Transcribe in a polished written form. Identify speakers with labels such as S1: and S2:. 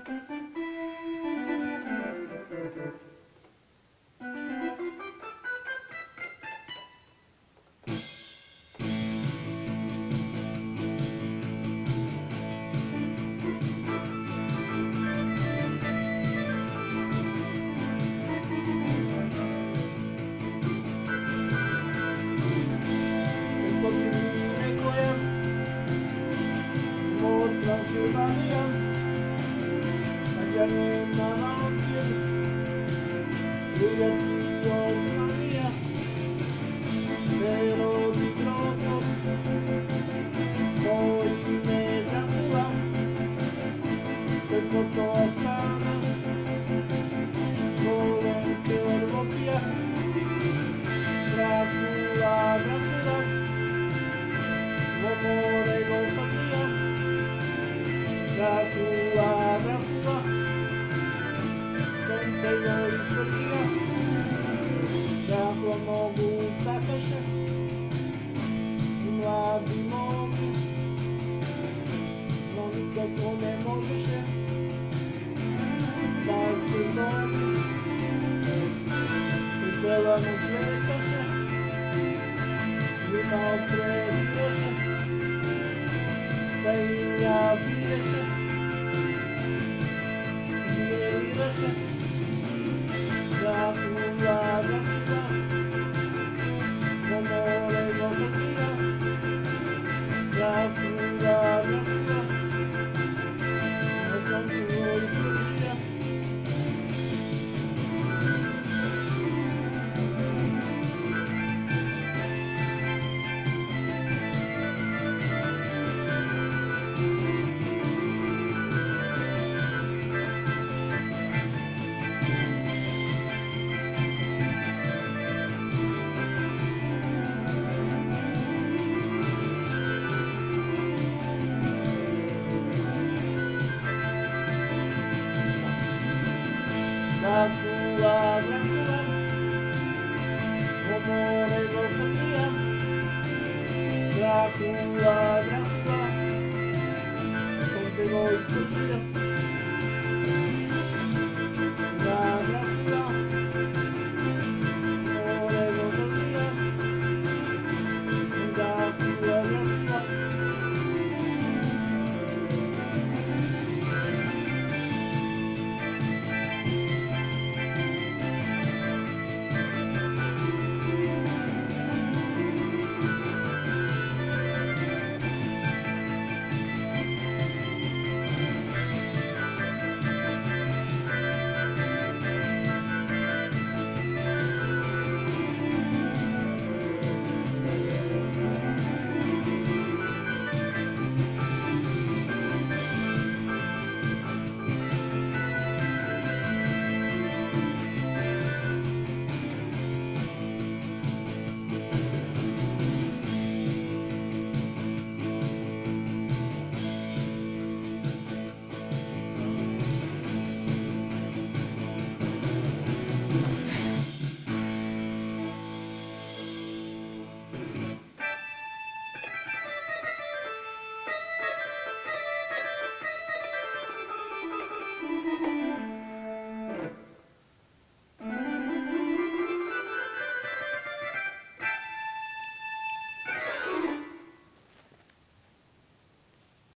S1: Transilvania, allá en la mountain, Liberty of María, pero micrófono, hoy me Drácula, te corto hasta joven que volvía, Drácula, Drácula, como de compañía. Drácula, Drácula, Dlaczego historia? Drácula mógł zakończyć młody mowy, no nikogo nie może się zasynowi. Widziała mu zleka się, nie ma odprawiło się, tej jawie się. Drácula, Drácula, como le conocía. Drácula, Drácula, es con su historia. Drácula, Drácula, como le conocía. Drácula, Drácula, consigo historia.